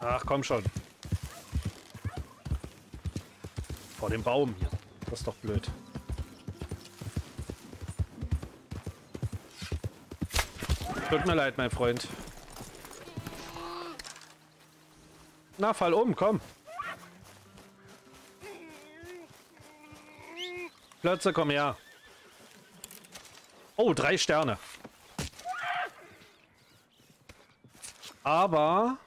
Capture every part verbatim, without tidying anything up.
Ach, komm schon. Vor dem Baum hier. Das ist doch blöd. Tut mir leid, mein Freund. Na, fall um, komm. Plötze, komm her. Oh, drei Sterne. Aber...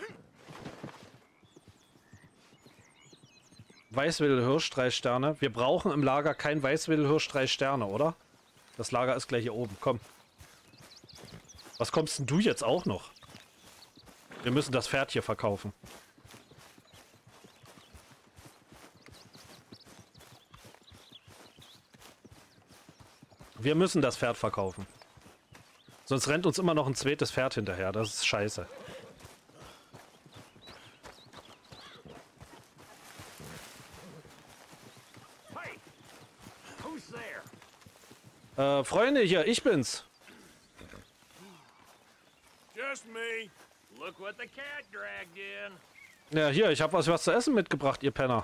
Weißwedelhirsch, drei Sterne. Wir brauchen im Lager kein Weißwedelhirsch, drei Sterne, oder? Das Lager ist gleich hier oben. Komm. Was kommst denn du jetzt auch noch? Wir müssen das Pferd hier verkaufen. Wir müssen das Pferd verkaufen. Sonst rennt uns immer noch ein zweites Pferd hinterher. Das ist scheiße. Äh, Freunde, hier, ich bin's. Just me. Look what the cat dragged in. Ja, hier, ich habe was, was zu essen mitgebracht, ihr Penner.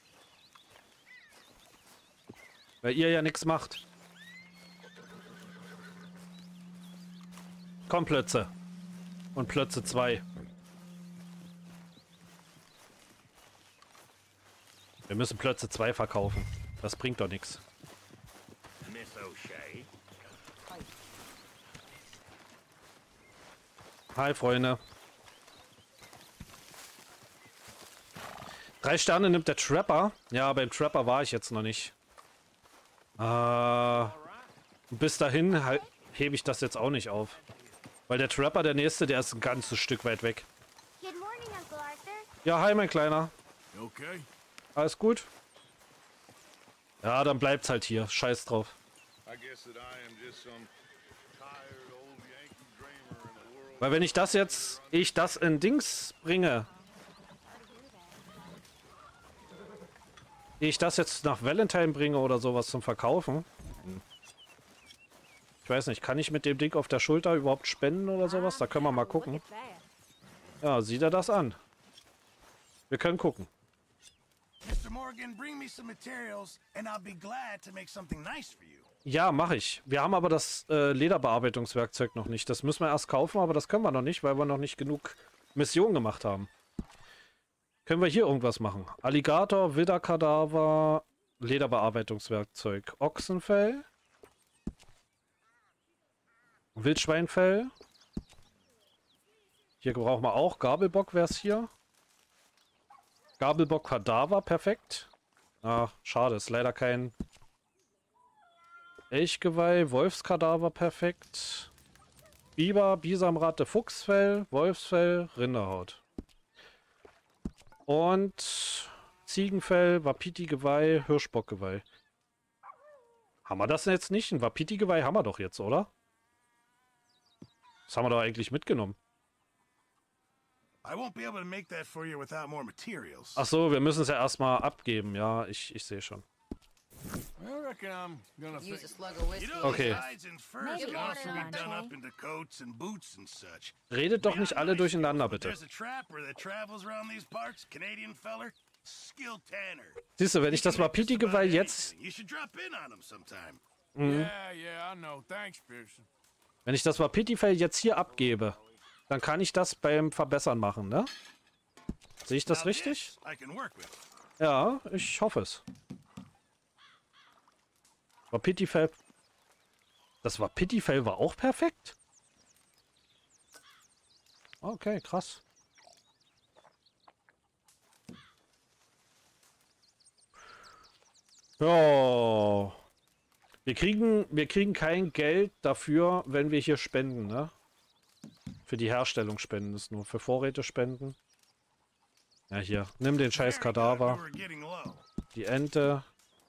Weil ihr ja nichts macht. Komm, Plötze. Und Plötze zwei. Wir müssen Plötze zwei verkaufen. Das bringt doch nichts. Miss O'Shea. Hi, Freunde. Drei Sterne nimmt der Trapper. Ja, beim Trapper war ich jetzt noch nicht. Äh, bis dahin hebe ich das jetzt auch nicht auf. Weil der Trapper, der nächste, der ist ein ganzes Stück weit weg. Good morning, Uncle Arthur. Ja, hi, mein Kleiner. Okay. Alles gut? Ja, dann bleibt's halt hier. Scheiß drauf. Weil wenn ich das jetzt, ich das in Dings bringe, ich das jetzt nach Valentine bringe oder sowas zum Verkaufen. Ich weiß nicht, kann ich mit dem Ding auf der Schulter überhaupt spenden oder sowas? Da können wir mal gucken. Ja, sieht er das an. Wir können gucken. Mister Morgan, bring me some materials and I'll be glad to make something nice for you. Ja, mache ich. Wir haben aber das äh, Lederbearbeitungswerkzeug noch nicht. Das müssen wir erst kaufen, aber das können wir noch nicht, weil wir noch nicht genug Missionen gemacht haben. Können wir hier irgendwas machen? Alligator, Widderkadaver, Lederbearbeitungswerkzeug, Ochsenfell, Wildschweinfell. Hier brauchen wir auch Gabelbock, wäre es hier. Gabelbock Kadaver, perfekt. Ah, schade, ist leider kein Elchgeweih, Wolfskadaver, perfekt. Biber, Bisamratte, Fuchsfell, Wolfsfell, Rinderhaut. Und Ziegenfell, Wapiti-Geweih, Hirschbockgeweih. Haben wir das jetzt nicht? Ein Wapiti-Geweih haben wir doch jetzt, oder? Das haben wir doch eigentlich mitgenommen. I won't be able to make that for you without more materials. Ach so, wir müssen es ja erstmal abgeben. Ja, ich, ich sehe schon. I reckon I'm gonna Use a think. slug of whiskey. You know, Okay. the hides and furs Maybe can also later, be done Andre. up into coats and boots and such. Redet doch nicht alle durcheinander, bitte. There's a trapper that travels around these parts, Canadian feller, skilled tanner. Siehst du, wenn ich das Wapiti-Geweih jetzt... You should drop in on him sometime. Yeah, yeah, I know. Thanks, Pearson. Wenn ich das Wapiti-Fell jetzt hier abgebe, dann kann ich das beim Verbessern machen, ne? Sehe ich das Now richtig? this I can work with. Ja, ich hoffe es. Wapiti-Fell... Das Wapiti-Fell war auch perfekt? Okay, krass. Ja. Wir kriegen, wir kriegen kein Geld dafür, wenn wir hier spenden, ne? Für die Herstellung spenden ist nur. Für Vorräte spenden. Ja, hier. Nimm den scheiß Kadaver. We're getting low. Die Ente.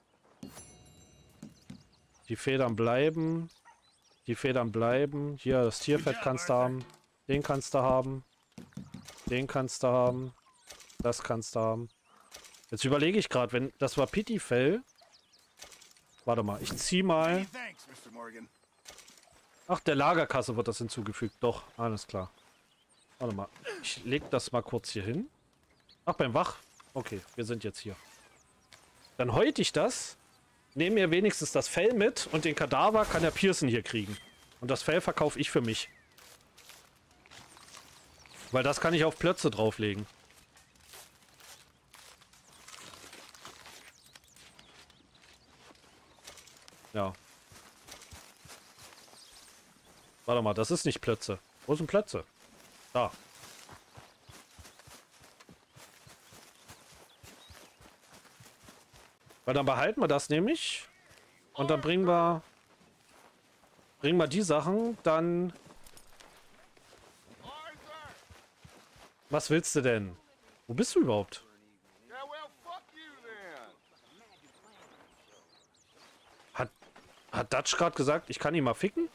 Die Federn bleiben. Die Federn bleiben. Hier, das Tierfett kannst du haben. Den kannst du haben. Den kannst du haben. Das kannst du haben. Jetzt überlege ich gerade, wenn das Wapiti-Fell... Warte mal, ich zieh mal... Hey, thanks, Mister Morgan. Ach, der Lagerkasse wird das hinzugefügt. Doch, alles klar. Warte mal. Ich leg das mal kurz hier hin. Ach, beim Wach. Okay, wir sind jetzt hier. Dann häute ich das. Nehme mir wenigstens das Fell mit und den Kadaver kann der Pearson hier kriegen. Und das Fell verkaufe ich für mich. Weil das kann ich auf Plötze drauflegen. Ja. Warte mal, das ist nicht Plötze. Wo sind Plötze? Da. Weil dann behalten wir das nämlich. Und dann bringen wir... Bringen wir die Sachen dann... Was willst du denn? Wo bist du überhaupt? Hat, hat Dutch gerade gesagt, ich kann ihn mal ficken?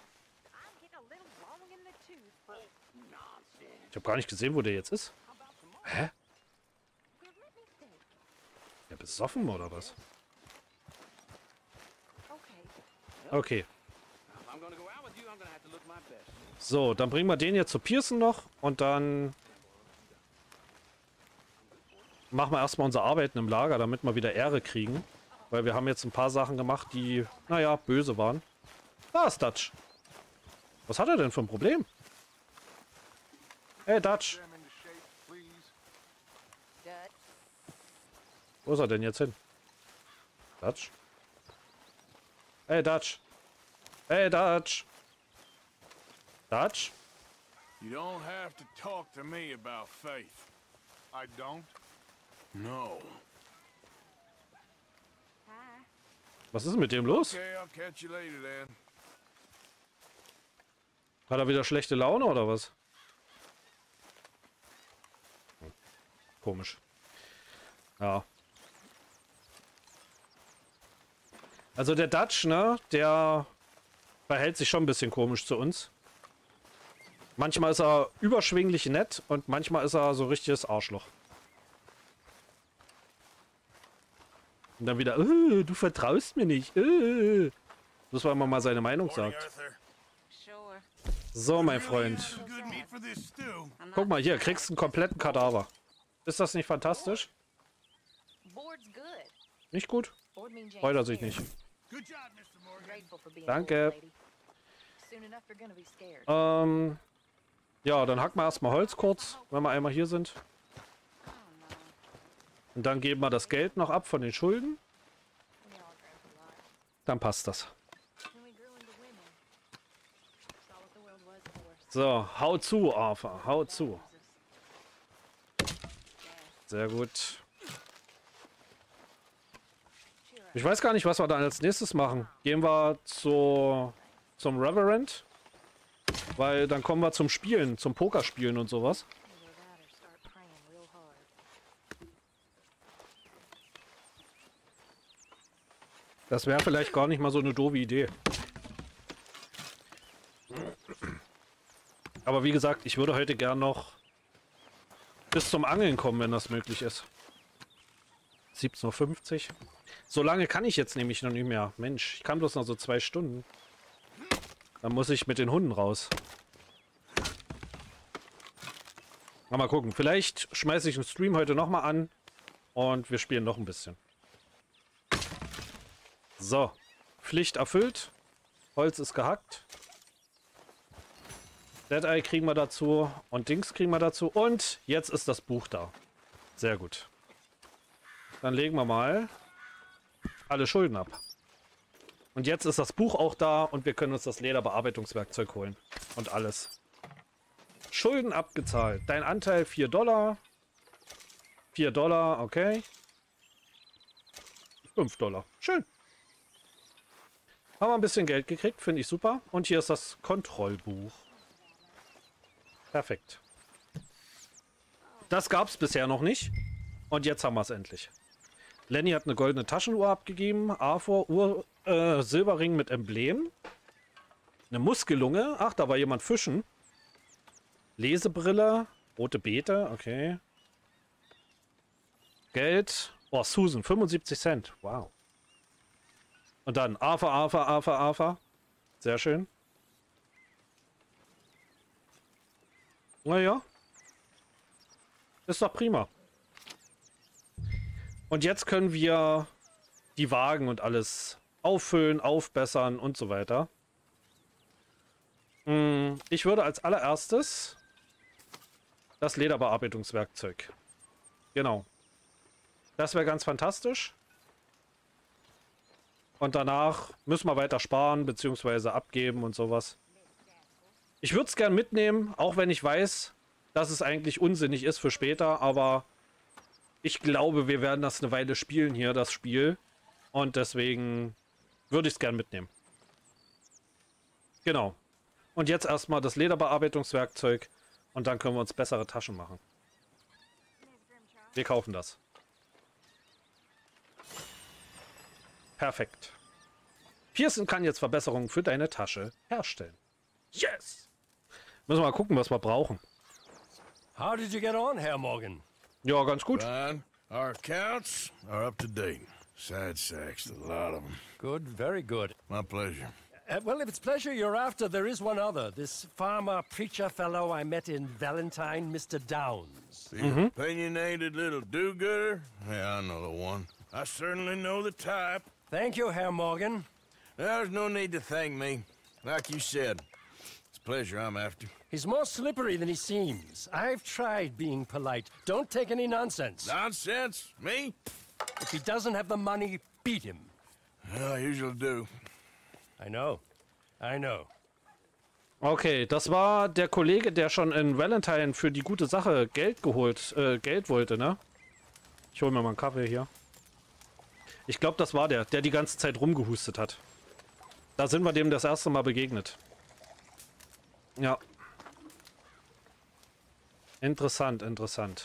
Ich habe gar nicht gesehen, wo der jetzt ist. Hä? Der besoffen oder was? Okay. So, dann bringen wir den jetzt zu Pearson noch und dann machen wir erstmal unsere Arbeiten im Lager, damit wir wieder Ehre kriegen. Weil wir haben jetzt ein paar Sachen gemacht, die, naja, böse waren. Da ist Dutch. Was hat er denn für ein Problem? Hey, Dutch. Wo ist er denn jetzt hin? Dutch? Hey, Dutch. Hey, Dutch. Dutch? You don't have to talk to me about faith. I don't? No. Was ist mit dem los? Okay, I'll catch you later then. Hat er wieder schlechte Laune oder was? Komisch. Ja. Also der Dutch, ne, der verhält sich schon ein bisschen komisch zu uns. Manchmal ist er überschwinglich nett und manchmal ist er so richtiges Arschloch. Und dann wieder, äh, du vertraust mir nicht. Äh. Muss man mal seine Meinung sagt. So, mein Freund. Guck mal hier, kriegst einen kompletten Kadaver. Ist das nicht fantastisch? Nicht gut? Freut er sich nicht. Danke. Ähm, ja, dann hacken wir erstmal Holz kurz, wenn wir einmal hier sind. Und dann geben wir das Geld noch ab von den Schulden. Dann passt das. So, hau zu, Arthur. Hau zu. Sehr gut. Ich weiß gar nicht, was wir dann als nächstes machen. Gehen wir zu, zum Reverend. Weil dann kommen wir zum Spielen, zum Pokerspielen und sowas. Das wäre vielleicht gar nicht mal so eine doofe Idee. Aber wie gesagt, ich würde heute gern noch bis zum Angeln kommen, wenn das möglich ist. siebzehn Uhr fünfzig. So lange kann ich jetzt nämlich noch nicht mehr. Mensch, ich kann bloß noch so zwei Stunden. Dann muss ich mit den Hunden raus. Mal gucken. Vielleicht schmeiße ich den Stream heute nochmal an. Und wir spielen noch ein bisschen. So. Pflicht erfüllt. Holz ist gehackt. Dead Eye kriegen wir dazu. Und Dings kriegen wir dazu. Und jetzt ist das Buch da. Sehr gut. Dann legen wir mal alle Schulden ab. Und jetzt ist das Buch auch da und wir können uns das Lederbearbeitungswerkzeug holen. Und alles. Schulden abgezahlt. Dein Anteil vier Dollar. vier Dollar, okay. fünf Dollar. Schön. Haben wir ein bisschen Geld gekriegt, finde ich super. Und hier ist das Kontrollbuch. Perfekt. Das gab es bisher noch nicht. Und jetzt haben wir es endlich. Lenny hat eine goldene Taschenuhr abgegeben. Arthur, Uhr, äh, Silberring mit Emblem. Eine Muskellunge. Ach, da war jemand fischen. Lesebrille. Rote Beete, okay. Geld. Oh, Susan, fünfundsiebzig Cent. Wow. Und dann Arthur, Arthur, Arthur, Arthur. Sehr schön. Naja. Ist doch prima. Und jetzt können wir die Wagen und alles auffüllen, aufbessern und so weiter. Ich würde als allererstes das Lederbearbeitungswerkzeug. Genau. Das wäre ganz fantastisch. Und danach müssen wir weiter sparen, beziehungsweise abgeben und sowas. Ich würde es gern mitnehmen, auch wenn ich weiß, dass es eigentlich unsinnig ist für später, aber ich glaube, wir werden das eine Weile spielen hier, das Spiel. Und deswegen würde ich es gern mitnehmen. Genau. Und jetzt erstmal das Lederbearbeitungswerkzeug und dann können wir uns bessere Taschen machen. Wir kaufen das. Perfekt. Pearson kann jetzt Verbesserungen für deine Tasche herstellen. Yes! Müssen wir mal gucken, was wir brauchen. How did you get on, Herr Morgan? Ja, ganz gut. Fine. Our accounts are up to date. Sad sacks, a lot of them. Good, very good. My pleasure. Uh, well, if it's pleasure you're after, there is one other. This farmer preacher fellow I met in Valentine, Mister Downs. The opinionated little do-gooder? Yeah, I know the one. I certainly know the type. Thank you, Herr Morgan. There's no need to thank me. Like you said, it's pleasure I'm after. He's more slippery than he seems. I've tried being polite. Don't take any nonsense. Nonsense? Me? If he doesn't have the money, beat him. Well, I usually do. I know. I know. Okay, das war der Kollege, der schon in Valentine für die gute Sache Geld geholt, äh, Geld wollte, ne? Ich hole mir mal einen Kaffee hier. Ich glaube, das war der, der die ganze Zeit rumgehustet hat. Da sind wir dem das erste Mal begegnet. Ja. Interessant, interessant.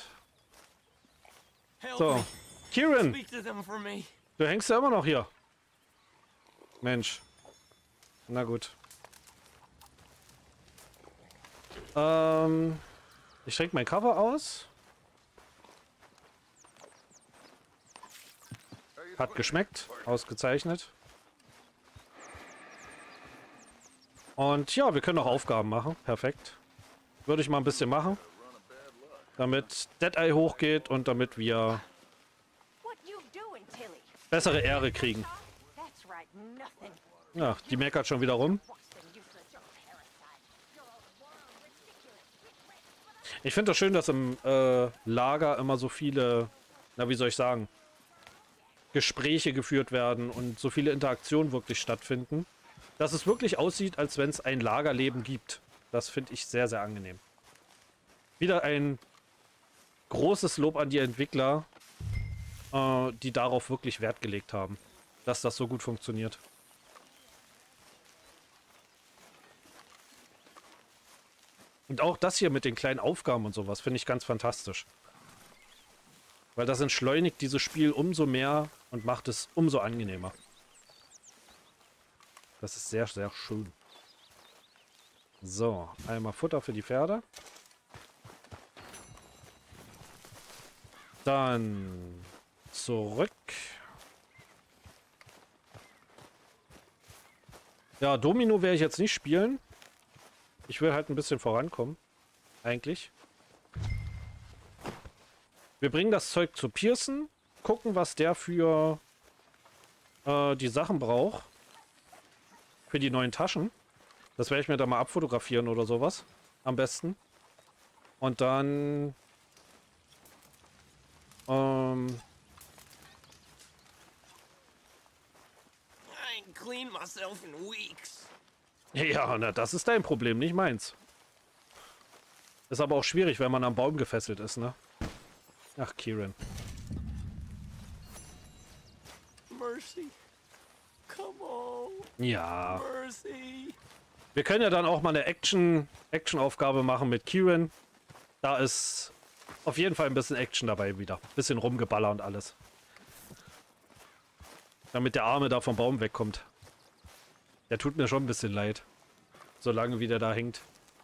So. Kieran! Du hängst ja immer noch hier. Mensch. Na gut. Ähm, ich trinke mein Cover aus. Hat geschmeckt. Ausgezeichnet. Und ja, wir können auch Aufgaben machen. Perfekt. Würde ich mal ein bisschen machen. Damit Deadeye hochgeht und damit wir bessere Ehre kriegen. Ja, die meckert schon wieder rum. Ich finde das schön, dass im äh, Lager immer so viele, na wie soll ich sagen, Gespräche geführt werden und so viele Interaktionen wirklich stattfinden. Dass es wirklich aussieht, als wenn es ein Lagerleben gibt. Das finde ich sehr, sehr angenehm. Wieder ein großes Lob an die Entwickler, äh, die darauf wirklich Wert gelegt haben, dass das so gut funktioniert. Und auch das hier mit den kleinen Aufgaben und sowas finde ich ganz fantastisch. Weil das entschleunigt dieses Spiel umso mehr und macht es umso angenehmer. Das ist sehr, sehr schön. So, einmal Futter für die Pferde. Dann zurück. Ja, Domino werde ich jetzt nicht spielen. Ich will halt ein bisschen vorankommen. Eigentlich. Wir bringen das Zeug zu Pearson. Gucken, was der für äh, die Sachen braucht. Für die neuen Taschen. Das werde ich mir da mal abfotografieren oder sowas. Am besten. Und dann... Ähm... I ain't cleaned myself in weeks. Ja, na, das ist dein Problem, nicht meins. Ist aber auch schwierig, wenn man am Baum gefesselt ist, ne? Ach, Kieran. Mercy. Come on. Ja. Mercy. Wir können ja dann auch mal eine Action, Action-Aufgabe machen mit Kieran. Da ist auf jeden Fall ein bisschen Action dabei wieder. Bisschen rumgeballer und alles. Damit der Arme da vom Baum wegkommt. Der tut mir schon ein bisschen leid. Solange wie der da hängt.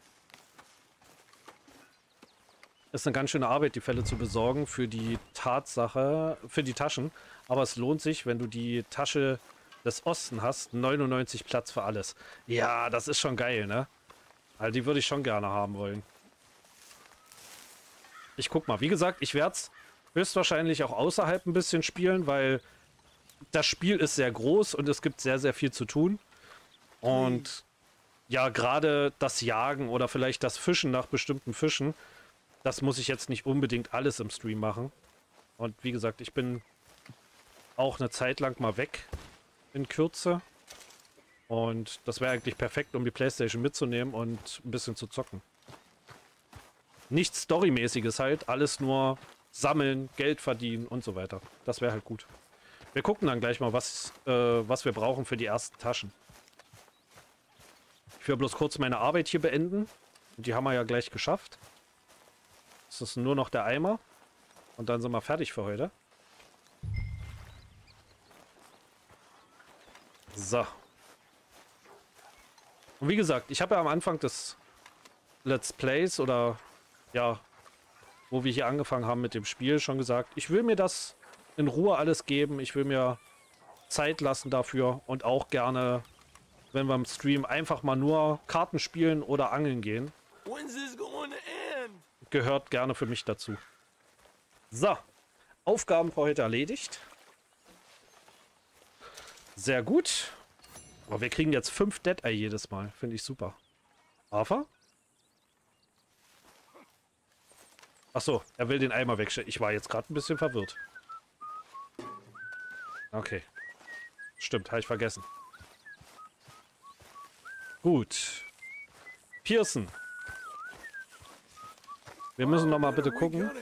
Ist eine ganz schöne Arbeit, die Fälle zu besorgen für die Tatsache, für die Taschen. Aber es lohnt sich, wenn du die Tasche des Osten hast. neunundneunzig Platz für alles. Ja, das ist schon geil, ne? Also die würde ich schon gerne haben wollen. Ich guck mal. Wie gesagt, ich werde es höchstwahrscheinlich auch außerhalb ein bisschen spielen, weil das Spiel ist sehr groß und es gibt sehr, sehr viel zu tun. Und ja, gerade das Jagen oder vielleicht das Fischen nach bestimmten Fischen, das muss ich jetzt nicht unbedingt alles im Stream machen. Und wie gesagt, ich bin auch eine Zeit lang mal weg in Kürze. Und das wäre eigentlich perfekt, um die PlayStation mitzunehmen und ein bisschen zu zocken. Nichts Storymäßiges halt, alles nur sammeln, Geld verdienen und so weiter. Das wäre halt gut. Wir gucken dann gleich mal, was, äh, was wir brauchen für die ersten Taschen. Ich will bloß kurz meine Arbeit hier beenden. Und die haben wir ja gleich geschafft. Das ist nur noch der Eimer. Und dann sind wir fertig für heute. So. Und wie gesagt, ich habe ja am Anfang des Let's Plays oder ja, wo wir hier angefangen haben mit dem Spiel, schon gesagt, ich will mir das in Ruhe alles geben. Ich will mir Zeit lassen dafür und auch gerne, wenn wir im Stream einfach mal nur Karten spielen oder angeln gehen. Gehört gerne für mich dazu. So, Aufgaben für heute erledigt. Sehr gut. Aber wir kriegen jetzt fünf Dead Eye jedes Mal. Finde ich super. Arthur? Achso, er will den Eimer wegstellen. Ich war jetzt gerade ein bisschen verwirrt. Okay. Stimmt, habe ich vergessen. Gut. Pearson. Wir müssen noch mal bitte gucken.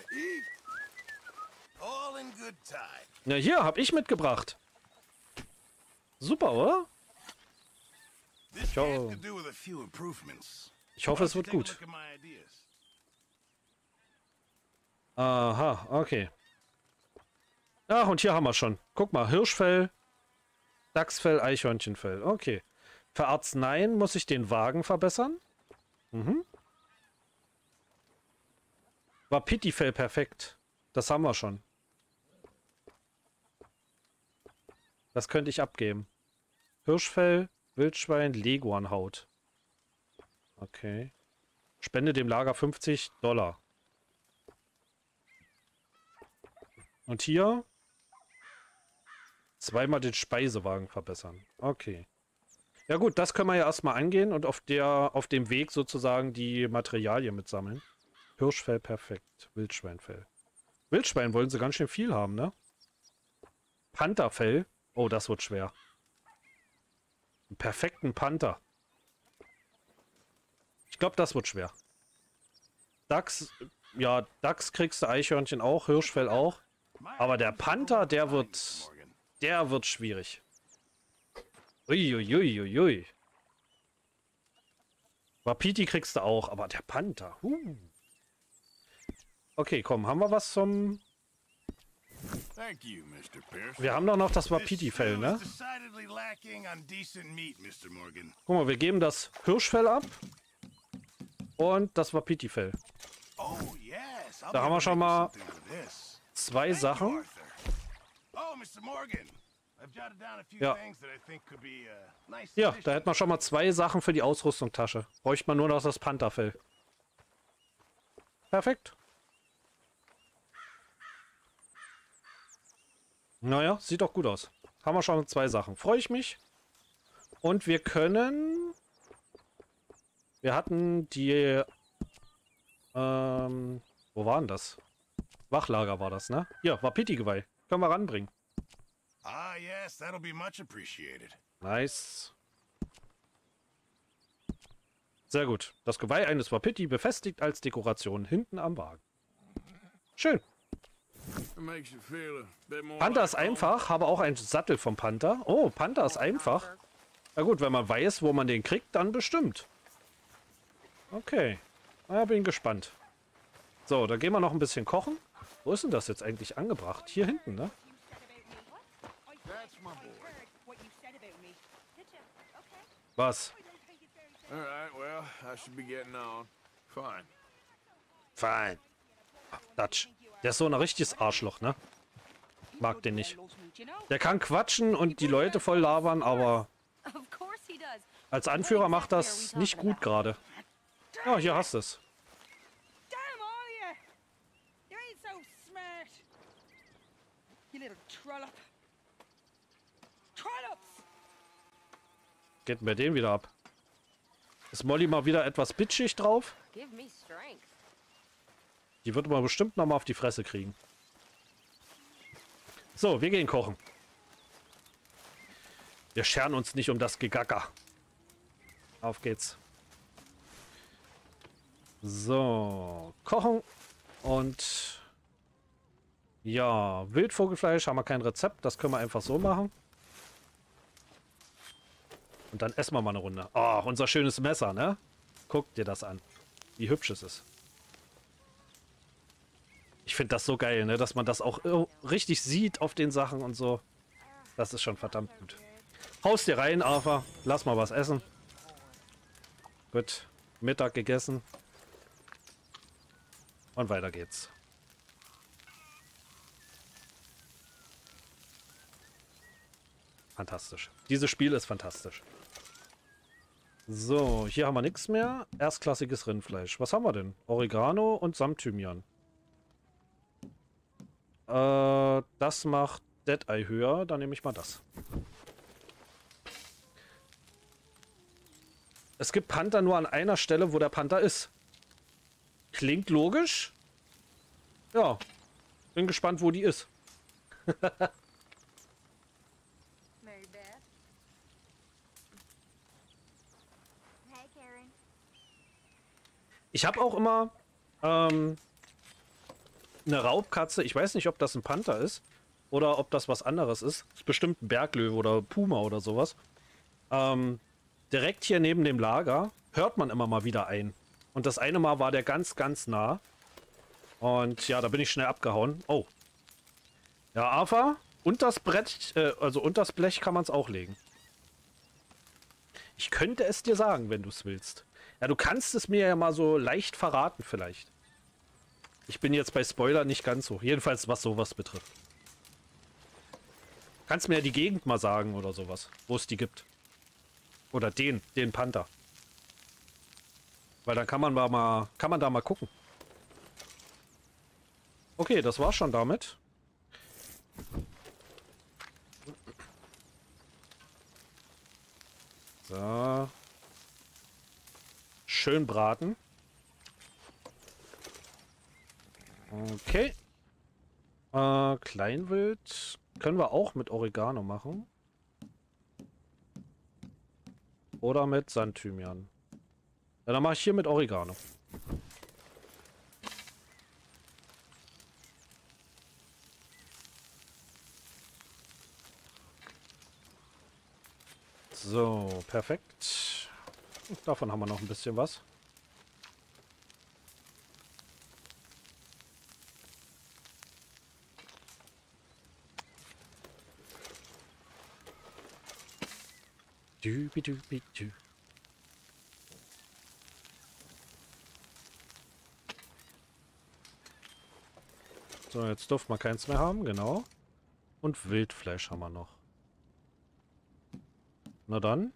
Ja, hier, habe ich mitgebracht. Super, oder? Ich, ho ich hoffe, es wird gut. Aha, okay. Ach, und hier haben wir schon. Guck mal, Hirschfell, Dachsfell, Eichhörnchenfell. Okay. Für Arzneien muss ich den Wagen verbessern. Mhm. Wapitifell, perfekt. Das haben wir schon. Das könnte ich abgeben. Hirschfell, Wildschwein, Leguanhaut. Okay. Spende dem Lager fünfzig Dollar. Und hier zweimal den Speisewagen verbessern. Okay. Ja gut, das können wir ja erstmal angehen und auf der, auf dem Weg sozusagen die Materialien mitsammeln. Hirschfell, perfekt. Wildschweinfell. Wildschwein wollen sie ganz schön viel haben, ne? Pantherfell. Oh, das wird schwer. Einen perfekten Panther. Ich glaube, das wird schwer. Dachs, ja, Dachs kriegst du, Eichhörnchen auch, Hirschfell auch. Aber der Panther, der wird, der wird schwierig. Uiuiuiui. Ui, ui, ui. Wapiti kriegst du auch, aber der Panther. Huh. Okay, komm, haben wir was zum... Wir haben doch noch das Wapiti-Fell, ne? Guck mal, wir geben das Hirschfell ab. Und das Wapiti-Fell. Da haben wir schon mal zwei Sachen. Ja. Ja, da hätten wir schon mal zwei Sachen für die Ausrüstungstasche. Bräuchte man nur noch das Pantherfell. Perfekt. Naja, sieht doch gut aus. Haben wir schon zwei Sachen. Freue ich mich. Und wir können... Wir hatten die... Ähm... Wo waren das? Wachlager war das, ne? Hier, Wapiti-Geweih. Können wir ranbringen. Ah, yes, that'll be much appreciated. Nice. Sehr gut. Das Geweih eines Wapiti befestigt als Dekoration hinten am Wagen. Schön. Panther ist einfach, habe auch einen Sattel vom Panther. Oh, Panther ist einfach. Na gut, wenn man weiß, wo man den kriegt, dann bestimmt. Okay. Na, bin gespannt. So, dann gehen wir noch ein bisschen kochen. Wo ist denn das jetzt eigentlich angebracht? Hier hinten, ne? Was? Fein. Dutch. Der ist so ein richtiges Arschloch, ne? Mag den nicht. Der kann quatschen und die Leute voll labern, aber als Anführer macht das nicht gut gerade. Ja, hier hast du es. Trollop. Trollops! Geht mir den wieder ab. Ist Molly mal wieder etwas bitchig drauf? Give me strength. Die wird man bestimmt noch mal auf die Fresse kriegen. So, wir gehen kochen. Wir scheren uns nicht um das Gegacker. Auf geht's. So, kochen und ja, Wildvogelfleisch haben wir kein Rezept, das können wir einfach so machen. Und dann essen wir mal eine Runde. Oh, unser schönes Messer, ne? Guck dir das an, wie hübsch es ist. Ich finde das so geil, ne, dass man das auch richtig sieht auf den Sachen und so. Das ist schon verdammt gut. Haust dir rein, Arthur. Lass mal was essen. Gut, Mittag gegessen. Und weiter geht's. Fantastisch. Dieses Spiel ist fantastisch. So, hier haben wir nichts mehr. Erstklassiges Rindfleisch. Was haben wir denn? Oregano und samt Thymian. Äh, das macht Dead Eye höher. Dann nehme ich mal das. Es gibt Panther nur an einer Stelle, wo der Panther ist. Klingt logisch. Ja. Bin gespannt, wo die ist. Mary Beth. Hey, Karen. Ich habe auch immer ähm, eine Raubkatze. Ich weiß nicht, ob das ein Panther ist oder ob das was anderes ist. Ist bestimmt ein Berglöwe oder Puma oder sowas. Ähm, direkt hier neben dem Lager hört man immer mal wieder ein. Und das eine Mal war der ganz, ganz nah. Und ja, da bin ich schnell abgehauen. Oh. Ja, Arthur, und das Brett, äh, also unter das Blech kann man es auch legen. Ich könnte es dir sagen, wenn du es willst. Ja, du kannst es mir ja mal so leicht verraten vielleicht. Ich bin jetzt bei Spoiler nicht ganz so. Jedenfalls, was sowas betrifft. Kannst mir ja die Gegend mal sagen oder sowas, wo es die gibt. Oder den, den Panther. Weil dann kann man mal, kann man da mal gucken. Okay, das war's schon damit. So. Schön braten. Okay. Äh, Kleinwild können wir auch mit Oregano machen. Oder mit Sandthymian. Ja, dann mache ich hier mit Oregano. So, perfekt. Davon haben wir noch ein bisschen was. Dübi-dübi-dü. So, jetzt dürfen wir keins mehr haben, genau. Und Wildfleisch haben wir noch. Na dann.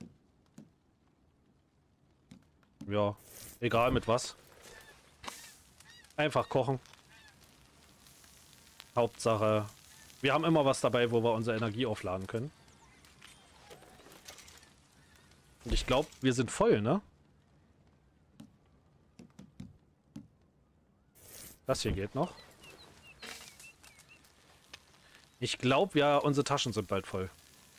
Ja, egal mit was. Einfach kochen. Hauptsache, wir haben immer was dabei, wo wir unsere Energie aufladen können. Und ich glaube, wir sind voll, ne? Das hier geht noch. Ich glaube, ja, unsere Taschen sind bald voll.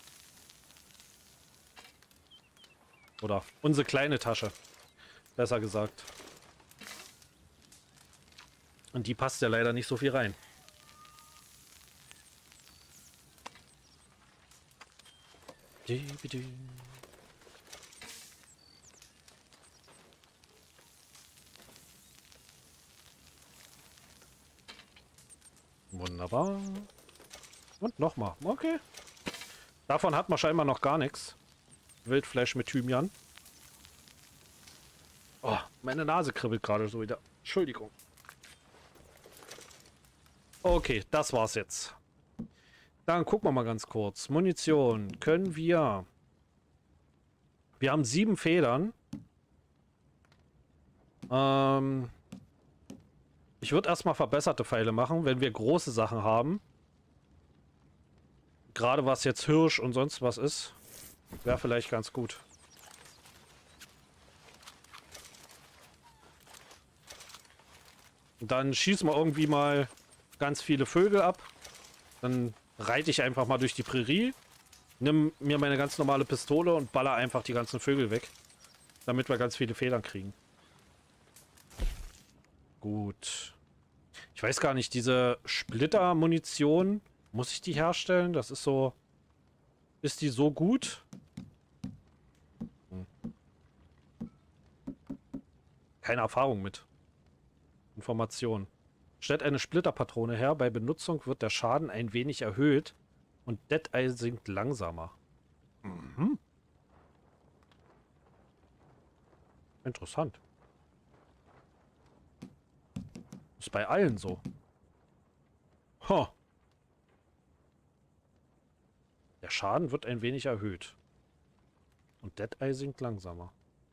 Oder unsere kleine Tasche. Besser gesagt. Und die passt ja leider nicht so viel rein. Wunderbar. Und nochmal. Okay. Davon hat man scheinbar noch gar nichts. Wildfleisch mit Thymian. Oh, meine Nase kribbelt gerade so wieder. Entschuldigung. Okay, das war's jetzt. Dann gucken wir mal ganz kurz. Munition können wir... Wir haben sieben Federn. Ähm... Ich würde erstmal verbesserte Pfeile machen, wenn wir große Sachen haben. Gerade was jetzt Hirsch und sonst was ist, wäre vielleicht ganz gut. Dann schießen wir irgendwie mal ganz viele Vögel ab. Dann reite ich einfach mal durch die Prärie. Nimm mir meine ganz normale Pistole und baller einfach die ganzen Vögel weg. Damit wir ganz viele Federn kriegen. Gut. Ich weiß gar nicht, diese Splitter-Munition, muss ich die herstellen? Das ist so... Ist die so gut? Hm. Keine Erfahrung mit. Information. Stellt eine Splitterpatrone her. Bei Benutzung wird der Schaden ein wenig erhöht und Dead Eye sinkt langsamer. Mhm. Interessant. Ist bei allen so. Huh. Der Schaden wird ein wenig erhöht. Und Dead Eye sinkt langsamer.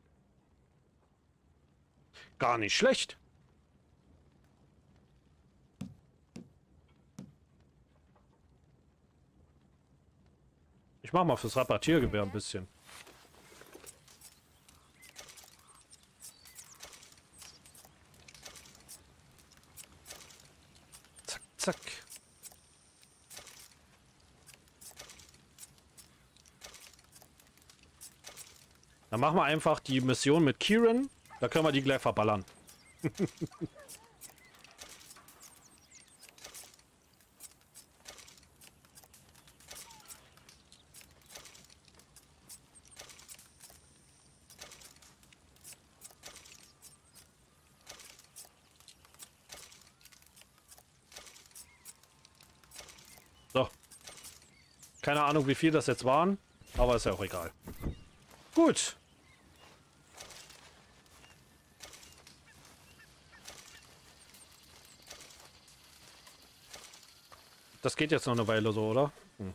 Gar nicht schlecht. Ich mach mal fürs Rapportiergewehr ein bisschen. Zack, zack. Dann machen wir einfach die Mission mit Kieran. Da können wir die gleich verballern. So. Keine Ahnung, wie viel das jetzt waren, aber ist ja auch egal. Gut. Das geht jetzt noch eine Weile so, oder? Hm.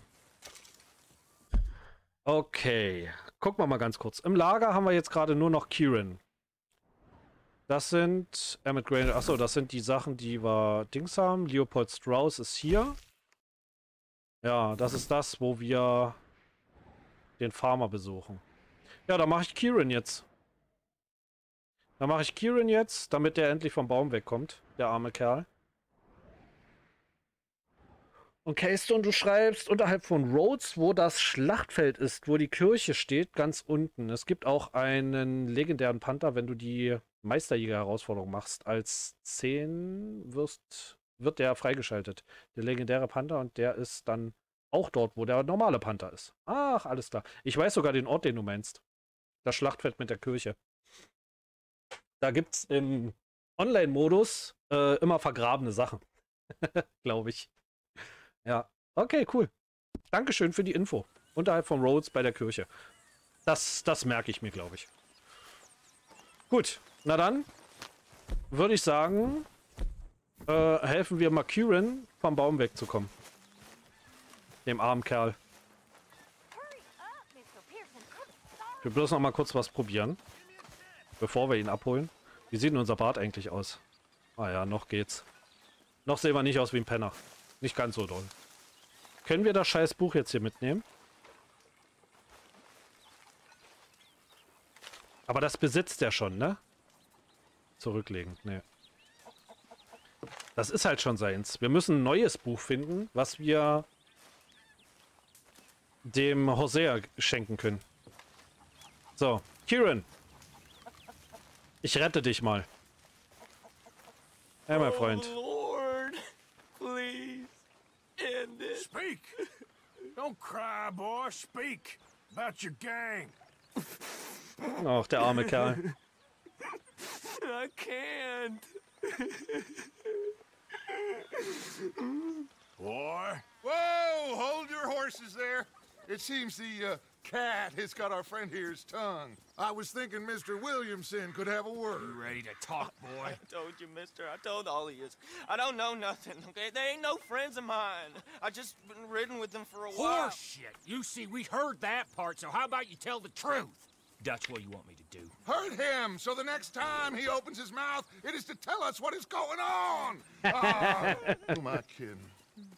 Okay. Gucken wir mal ganz kurz. Im Lager haben wir jetzt gerade nur noch Kieran. Das sind Emmett Granger. Achso, das sind die Sachen, die wir Dings haben. Leopold Strauss ist hier. Ja, das ist das, wo wir den Farmer besuchen. Ja, da mache ich Kieran jetzt. Da mache ich Kieran jetzt, damit der endlich vom Baum wegkommt. Der arme Kerl. Und Keystone, du schreibst unterhalb von Rhodes, wo das Schlachtfeld ist, wo die Kirche steht, ganz unten. Es gibt auch einen legendären Panther, wenn du die Meisterjäger-Herausforderung machst. Als zehn wirst, wird der freigeschaltet. Der legendäre Panther, und der ist dann auch dort, wo der normale Panther ist. Ach, alles klar. Ich weiß sogar den Ort, den du meinst. Das Schlachtfeld mit der Kirche. Da gibt es im Online-Modus äh, immer vergrabene Sachen. Glaube ich. Ja, okay, cool. Dankeschön für die Info. Unterhalb von Rhodes bei der Kirche. Das, das merke ich mir, glaube ich. Gut, na dann würde ich sagen, äh, helfen wir mal Kieran, vom Baum wegzukommen. Dem armen Kerl. Ich will bloß noch mal kurz was probieren, bevor wir ihn abholen. Wie sieht denn unser Bart eigentlich aus? Ah ja, noch geht's. Noch sehen wir nicht aus wie ein Penner. Nicht ganz so doll. Können wir das scheiß Buch jetzt hier mitnehmen? Aber das besitzt er schon, ne? Zurücklegen, ne. Das ist halt schon seins. Wir müssen ein neues Buch finden, was wir dem Hosea schenken können. So, Kieran. Ich rette dich mal. Hey, mein Freund. Lord, please end it. Speak! Don't cry, boy. Speak about your gang. Ach, der arme Kerl. I can't. Boy. Whoa! Hold your horses there. It seems the uh, cat has got our friend here's tongue. I was thinking Mister Williamson could have a word. You ready to talk, boy? I told you, mister. I told all of you. I don't know nothing, okay? They ain't no friends of mine. I just been ridden with them for a while. Horseshit. You see, we heard that part, so how about you tell the truth? Dutch, what do you want me to do? Hurt him, so the next time he opens his mouth, it is to tell us what is going on. Ah, who am I kidding?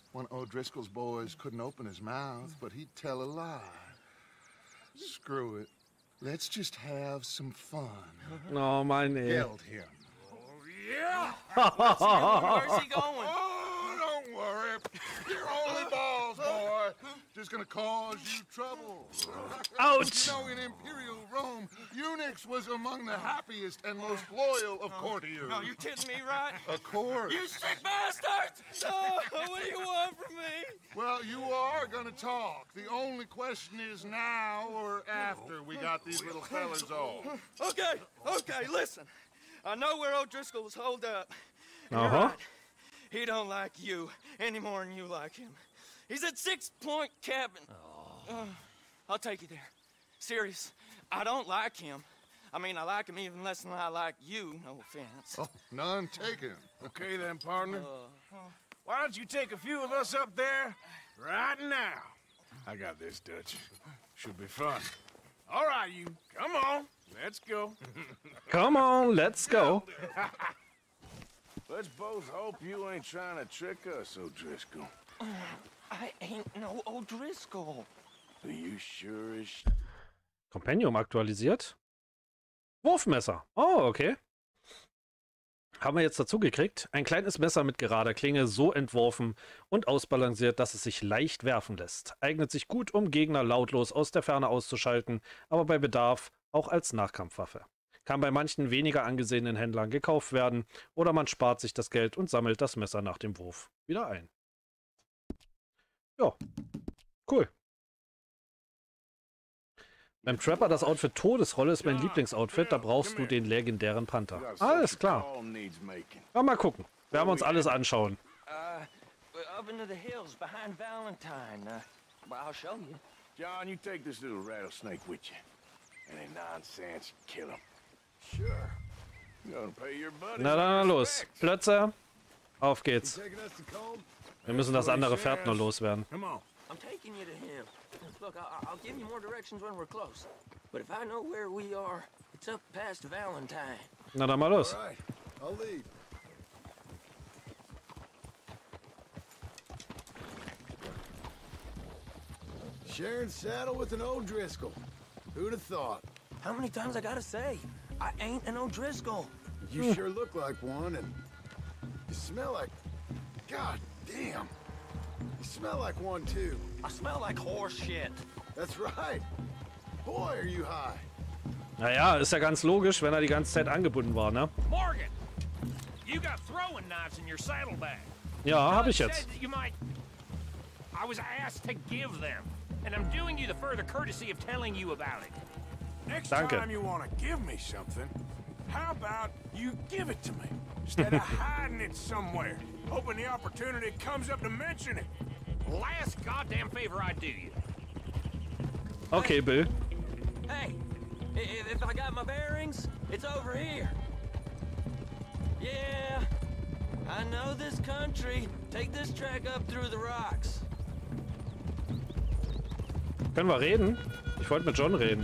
One of O'Driscoll's boys couldn't open his mouth, but he'd tell a lie. Screw it. Let's just have some fun. Oh, Mann, ey. Held him. Yeah! Where's he going? Oh, don't worry. You're only balls, boy. Just gonna cause you trouble. Ouch! You know, in Imperial Rome, eunuchs was among the happiest and most loyal of courtiers. No, you're kidding me, right? Of course. You sick bastards! Oh, what do you want from me? Well, you are gonna talk. The only question is now or after we got these little fellas off. Okay, okay, listen. I know where O'Driscoll's holed up. And Uh-huh. you're right. He don't like you any more than you like him. He's at Six Point Cabin. Uh, I'll take you there. Serious. I don't like him. I mean, I like him even less than I like you. No offense. Oh, none taken. Okay then, partner. Why don't you take a few of us up there right now? I got this, Dutch. Should be fun. All right, you. Come on. Let's go. Come on, let's go. Let's both hope you ain't trying to trick us, O'Driscoll. I ain't no O'Driscoll. Are you sure as sh Kompendium aktualisiert. Wurfmesser. Oh, okay. Haben wir jetzt dazu gekriegt. Ein kleines Messer mit gerader Klinge, so entworfen und ausbalanciert, dass es sich leicht werfen lässt. Eignet sich gut, um Gegner lautlos aus der Ferne auszuschalten, aber bei Bedarf auch als Nachkampfwaffe. Kann bei manchen weniger angesehenen Händlern gekauft werden oder man spart sich das Geld und sammelt das Messer nach dem Wurf wieder ein. Ja, cool. Beim Trapper das Outfit Todesrolle ist mein Lieblingsoutfit, da brauchst du den legendären Panther. Alles klar. Ja, mal gucken. Werden wir uns alles anschauen. Uh, up into the hills behind Valentine. Uh, well, I'll show you. John, you take this little rattlesnake with you. Any nonsense, kill him. Sure. You're gonna pay your buddies Na dann with los. respect. Plötze. Auf geht's. Wir müssen das andere Pferd nur loswerden. Come on. I'm taking you to him. Look, I'll, I'll give you more directions when we're close. But if I know where we are, it's up past Valentine. Na dann mal los. Right. I'll lead. Sharing saddle with an O'Driscoll. Who'd have thought? How many times I gotta say? I ain't an O'Driscoll. You sure look like one, and you smell like... God damn. You smell like one, too. I smell like horse shit. That's right. Boy, are you high. Naja, ist ja ganz logisch, wenn er die ganze Zeit angebunden war, ne? Morgan, you got throwing knives in your saddlebag. Ja, hab ich Said jetzt. that you might. I was asked to give them, and I'm doing you the further courtesy of telling you about it. Next Danke. time you want to give me something, how about you give it to me instead of hiding it somewhere, hoping the opportunity comes up to mention it. Last goddamn favor I do you. Okay, Bill. Hey, if, if I got my bearings, it's over here. Yeah, I know this country. Take this track up through the rocks. Können wir reden? Ich wollte mit John reden.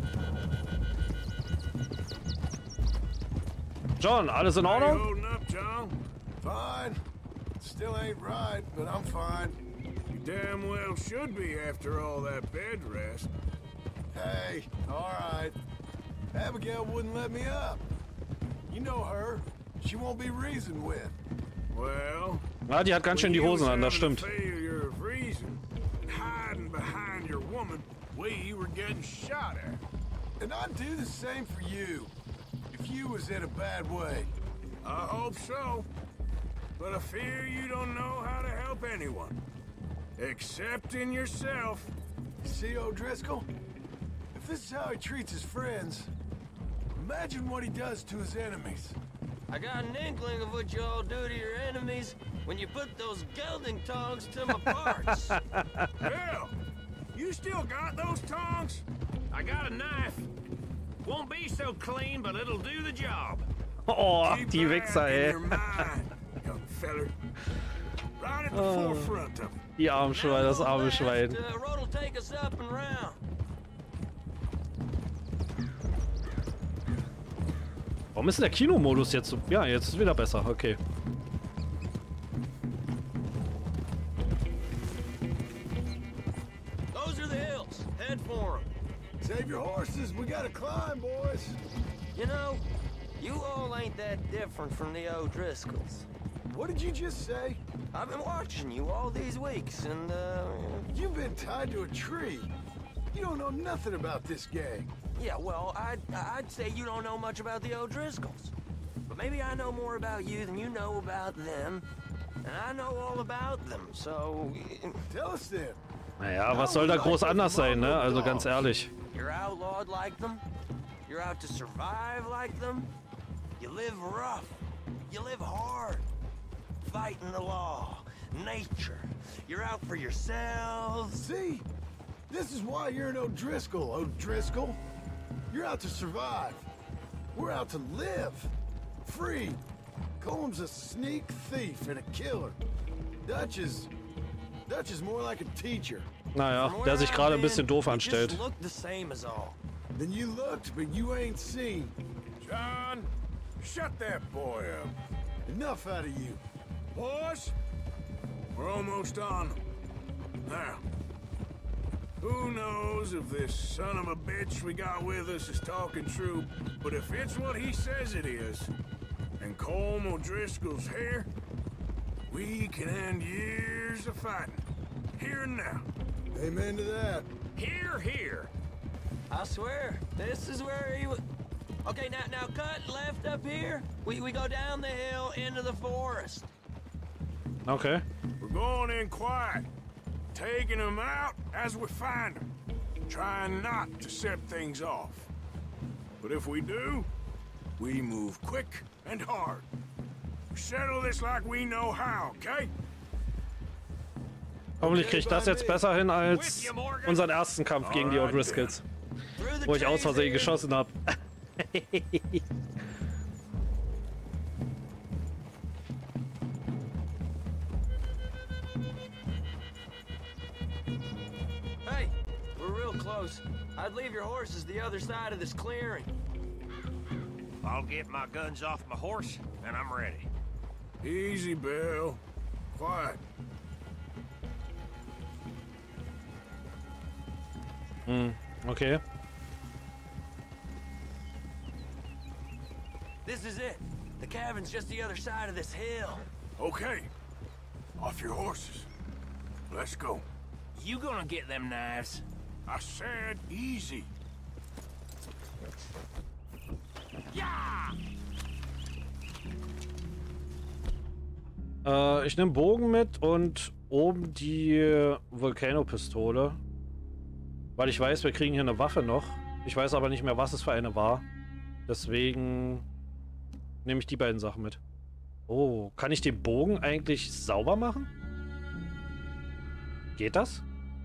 John, alles in How you Ordnung? holding up, John? Fine. Still ain't right, but I'm fine. You damn well should be after all that bed rest. Hey, all right. Abigail wouldn't let me up. You know her. She won't be reasoned with. Well, Ja, die hat ganz schön die Hosen an, das stimmt. Failure of reason, hiding behind your woman, we were getting shot at. And I'd do the same for you. If you was in a bad way. I hope so, but I fear you don't know how to help anyone, except in yourself. You see O'Driscoll? If this is how he treats his friends, imagine what he does to his enemies. I got an inkling of what you all do to your enemies when you put those gelding tongs to my parts. Hell, you still got those tongs? I got a knife. Won't be so clean, but it'll do the job. Oh, Keep die that Wichser, in ey. your mind, young feller. Right at the Oh. forefront of it. Die arme Schwein, das arme Schwein. The road will take us up and round. Warum ist denn der Kinomodus jetzt so? Ja, jetzt ist wieder besser, okay. Save your horses. We gotta climb, boys. You know, you all ain't that different from the O'Driscolls. What did you just say? I've been watching you all these weeks, and, uh... You've been tied to a tree. You don't know nothing about this gang. Yeah, well, I'd, I'd say you don't know much about the O'Driscolls. But maybe I know more about you than you know about them. And I know all about them, so... Tell us then. Naja, was soll da groß anders sein, ne? Also ganz ehrlich. You're outlawed like them. You're out to survive like them. You live rough. You live hard. Fighting the law. Nature. You're out for yourselves. See? This is why you're an O'Driscoll, O'Driscoll. You're out to survive. We're out to live. Free. Combs a sneak thief and a killer. Dutch is... Dutch is more like a teacher. Naja, der sich gerade ein bisschen doof anstellt. You look the same as all. Then you looked, but you ain't seen. John, shut that boy up. Enough out of you. Boys, we're almost on. Now, who knows if this son of a bitch we got with us is talking true, but if it's what he says it is, and Colm O'Driscoll's here, we can end years of fighting. Here and now. Amen to that. Here, here. I swear, this is where he was. Okay, now, now cut left up here. We, we go down the hill into the forest. Okay. We're going in quiet, taking them out as we find them, trying not to set things off. But if we do, we move quick and hard. We settle this like we know how, okay? Hoffentlich kriege ich das jetzt besser hin als unseren ersten Kampf gegen die O'Driscolls, wo ich aus Versehen geschossen habe. Hey, we're real close. I'd leave your horses the other side of this clearing. I'll get my guns off my horse, and I'm ready. Easy, Bill. Quiet. Hm, okay. This is it. The cabin's just the other side of this hill. Okay. Off your horses. Let's go. You gonna get them knives? I said easy. Yeah! Äh, ich nehme Bogen mit und oben die Volcano-Pistole. Weil ich weiß, wir kriegen hier eine Waffe noch. Ich weiß aber nicht mehr, was es für eine war. Deswegen nehme ich die beiden Sachen mit. Oh, kann ich den Bogen eigentlich sauber machen? Geht das?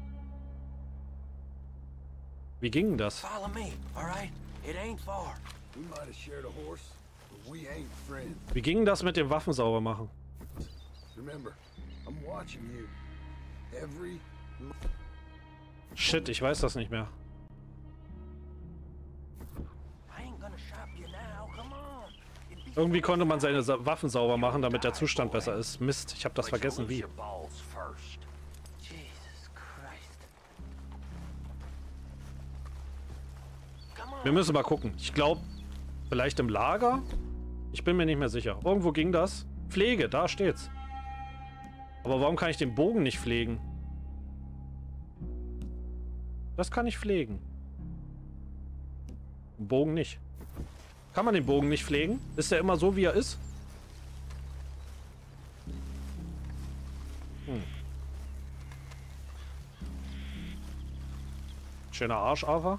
Wie ging das? Follow me, all right? It ain't far. We might have shared a horse, but we ain't friends. Wie ging das mit dem Waffen sauber machen? Remember, I'm watching you. Every... Shit, ich weiß das nicht mehr. Irgendwie konnte man seine Sa Waffen sauber machen, damit der Zustand besser ist. Mist, ich habe das vergessen, wie. Wir müssen mal gucken. Ich glaube, vielleicht im Lager? Ich bin mir nicht mehr sicher. Irgendwo ging das. Pflege, da steht's. Aber warum kann ich den Bogen nicht pflegen? Das kann ich pflegen. Den Bogen nicht. Kann man den Bogen nicht pflegen? Ist der immer so, wie er ist? Hm. Schöner Arsch, aber.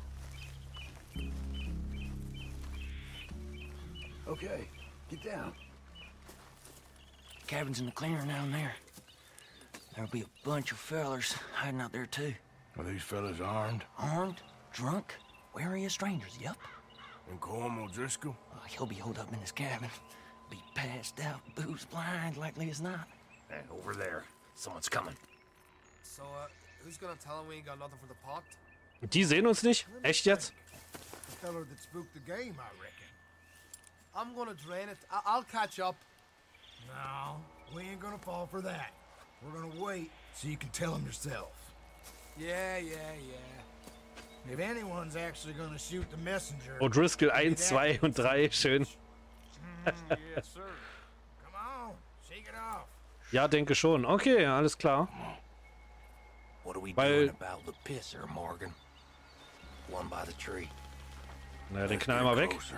Okay, get down. Cabin's in the clearing down there. There'll be a bunch of fellers hiding out there too. Are these fellas armed? Armed, drunk, wary of strangers, yep. And Colm O'Driscoll? Uh, he'll be holed up in his cabin. Be passed out, booze blind, likely as not. Hey, over there. Someone's coming. So, uh, who's gonna tell him we ain't got nothing for the pot? Die sehen uns nicht? Echt jetzt? The fella that spooked the game, I reckon. I'm gonna drain it. I I'll catch up. No, we ain't gonna fall for that. We're gonna wait so you can tell him yourself. Yeah, yeah, yeah. If anyone's actually gonna shoot the messenger. O'Driscoll eins, zwei und drei, schön. Yes, sir. Come on, shake it off. Ja, denke schon. Okay, alles klar. What are we Weil- doing about the pisser, Morgan? One by the tree. Na, den Let's knallen get wir weg. closer.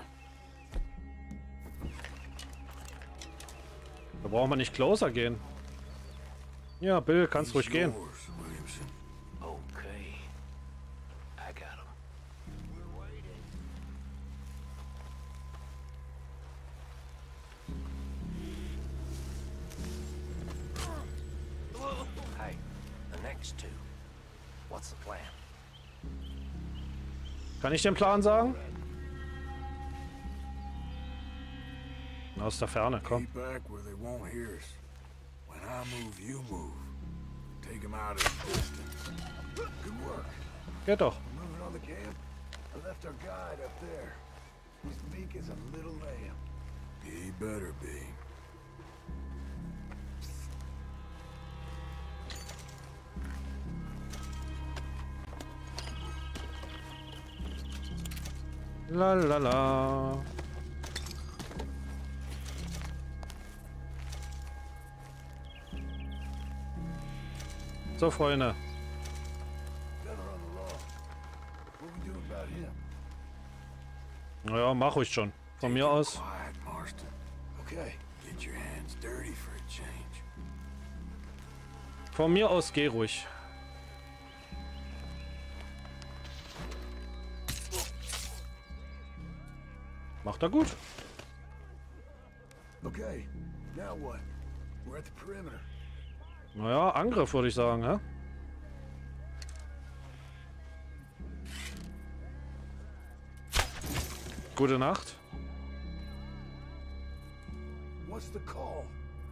Da brauchen wir nicht closer gehen. Ja, Bill, kannst ruhig gehen. Yours, Williamson. Okay. I got him. Hey, the next two. What's the plan? Kann ich den Plan sagen? Aus der Ferne, komm. Keep back where they won't hear us. When I move, you move. Take them out of the distance. Good work. Geht doch. Moving on the camp. I left our guide up there. He's meek as a little lamb. He better be. La la la. So, Freunde. Feather on the law. What we do about him? Naja, mach ruhig schon. Von mir aus. Quiet, Marston. Okay. Get your hands dirty for a change. Von mir aus geh ruhig. Macht er gut. Okay. Now what? We're at the perimeter. Naja, Angriff würde ich sagen, ja? Gute Nacht. What's the call?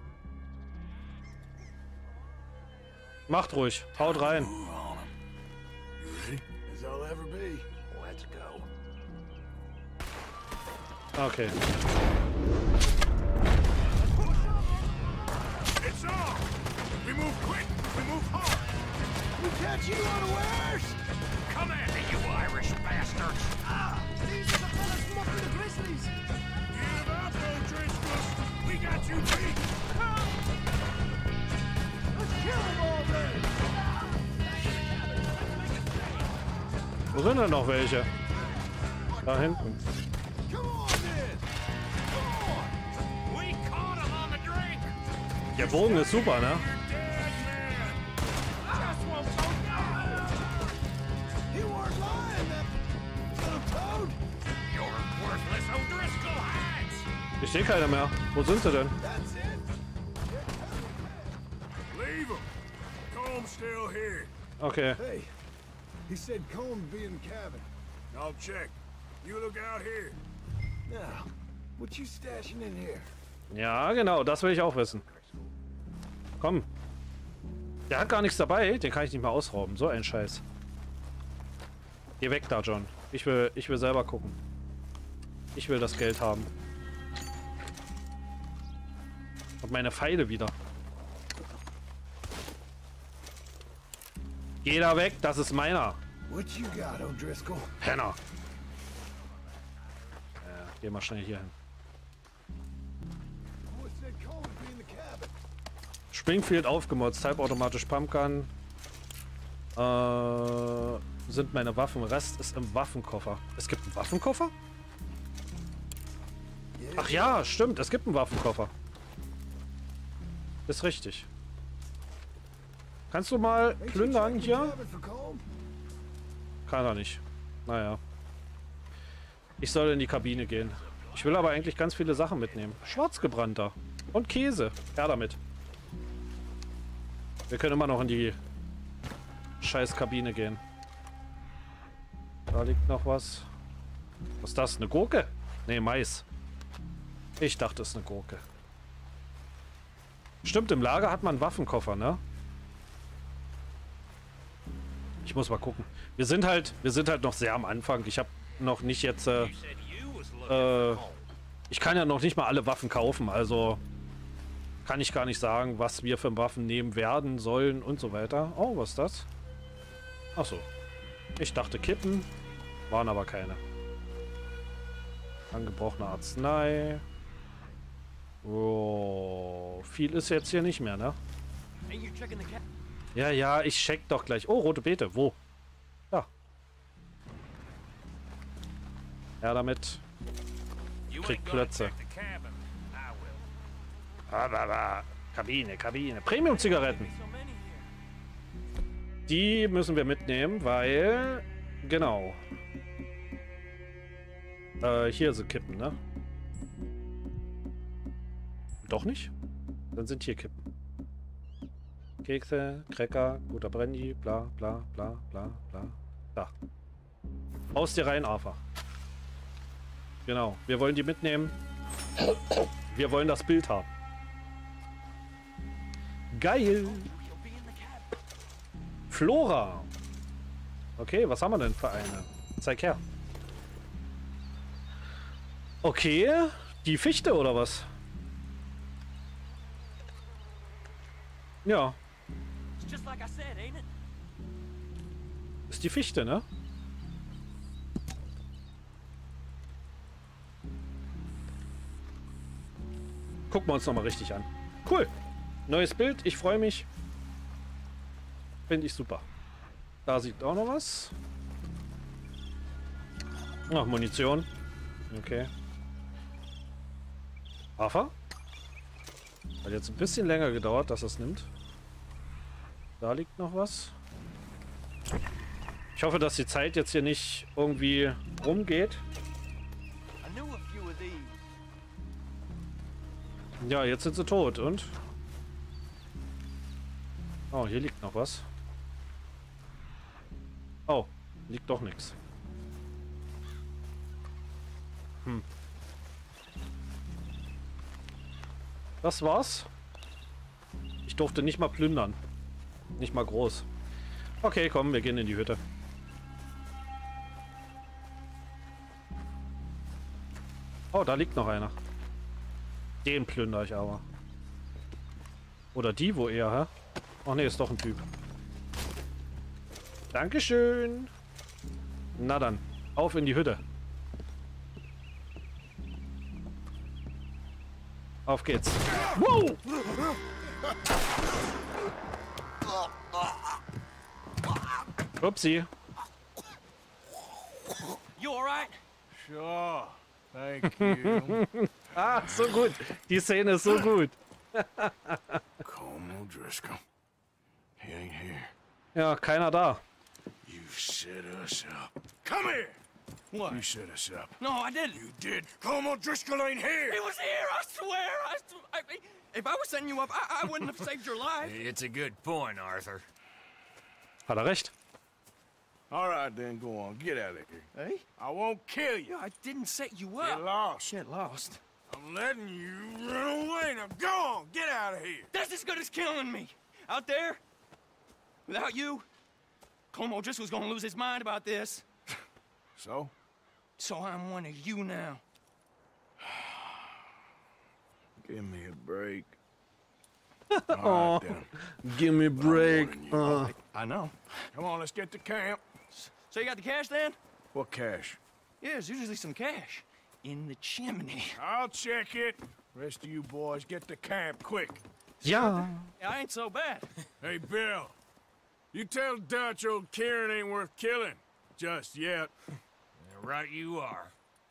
Macht ruhig. Haut rein. Move on 'em. You ready? As I'll ever be. Let's go. Okay. It's on! We move quick! We move hard! We catch you unawares! Come at me, you Irish bastards! Ah! These are the fellas smoking the grizzlies! Give up, O'Driscoll! We got you beat! Let's kill them all then! Wo sind denn noch welche? Da hinten. Come on then! Come on! We caught him on the drink! Der Bogen ist super, ne? Just won't go down! You weren't lying, that little toad! You're worthless O'Driscoll hides! Ich sehe keine mehr. Wo sind sie denn? That's it! Leave him! Comb's still here. Okay. Hey, he said Combs be in the cabin. I'll check. You look out here. Now, what you stashing in here? Ja, genau. Das will ich auch wissen. Komm. Der hat gar nichts dabei. Den kann ich nicht mal ausrauben. So ein Scheiß. Geh weg da, John. Ich will, ich will selber gucken. Ich will das Geld haben. Und meine Pfeile wieder. Geh da weg, das ist meiner. What you got, O'Driscoll? Penner. Ja, geh mal schnell hier hin. Boy said Combs be in the cabin. Springfield aufgemotzt, halbautomatisch Pumpgun. Äh, sind meine Waffen. Rest ist im Waffenkoffer. Es gibt einen Waffenkoffer? Ach ja, stimmt, es gibt einen Waffenkoffer. Ist richtig. Kannst du mal Ain't you plündern checking the hier? cabin for Combs? Kann er nicht. Naja. Ich soll in die Kabine gehen. Ich will aber eigentlich ganz viele Sachen mitnehmen. Schwarzgebrannter. Und Käse. Ja, damit. Wir können immer noch in die scheiß Kabine gehen. Da liegt noch was. Was ist das? Eine Gurke? Ne, Mais. Ich dachte, es ist eine Gurke. Stimmt, im Lager hat man einen Waffenkoffer, ne? Ich muss mal gucken. Wir sind halt, wir sind halt noch sehr am Anfang. Ich habe noch nicht jetzt, äh, äh, ich kann ja noch nicht mal alle Waffen kaufen, also kann ich gar nicht sagen, was wir für Waffen nehmen werden, sollen und so weiter. Oh, was ist das? Ach so. Ich dachte Kippen. Waren aber keine. Angebrochene Arznei. Oh, viel ist jetzt hier nicht mehr, ne? Ja, ja, ich check doch gleich. Oh, rote Beete. Wo? Da. Ja, damit. Kriegt Plötze. Ah, Kabine, Kabine. Premium-Zigaretten. Die müssen wir mitnehmen, weil... Genau. Äh, hier sind Kippen, ne? Doch nicht? Dann sind hier Kippen. Kekse, Cracker, guter Brandy, bla bla bla bla bla. Da. Aus dir rein, Arthur. Genau. Wir wollen die mitnehmen. Wir wollen das Bild haben. Geil. Flora. Okay, was haben wir denn für eine? Zeig her. Okay, die Fichte oder was? Ja. Ist die Fichte, ne? Gucken wir uns nochmal richtig an. Cool. Neues Bild, ich freue mich. Finde ich super. Da sieht auch noch was. Ach, Munition. Okay. Hafer? Hat jetzt ein bisschen länger gedauert, dass es nimmt. Da liegt noch was. Ich hoffe, dass die Zeit jetzt hier nicht irgendwie rumgeht. Ja, jetzt sind sie tot. Und? Oh, hier liegt noch was. Oh, liegt doch nichts. Hm. Das war's. Ich durfte nicht mal plündern. Nicht mal groß. Okay, komm, wir gehen in die Hütte. Oh, da liegt noch einer. Den plündere ich aber. Oder die, wo eher, hä? Ach ne, ist doch ein Typ. Dankeschön. Na dann, auf in die Hütte. Auf geht's. Wow! Upsi. You alright? Sure. Thank you. Ah, so gut. Die Szene ist so gut. Colm O'Driscoll. He ain't here. Ja, keiner da. You set us up. Come here! What? You set us up. No, I didn't. You did. Colm O'Driscoll ain't here! He was here, I swear. I, I, if I was setting you up, I, I wouldn't have saved your life. It's a good point, Arthur. Hat er recht. All right, then, go on. Get out of here. Hey? I won't kill you. I didn't set you up. Get lost. Shit, lost. I'm letting you run away. Now go on. Get out of here. That's as good as killing me. Out there, without you, Colm O'Driscoll's gonna lose his mind about this. So? So I'm one of you now. Give me a break. Oh, right, then. Give me a break. Uh. I know. Come on, let's get to camp. So you got the cash then? What cash? Yeah, there's usually some cash in the chimney. I'll check it. Rest of you boys, get to camp quick. Ja. I ain't so bad. Hey, Bill. You tell Dutch old Kieran ain't worth killing. Just yet. Right you are.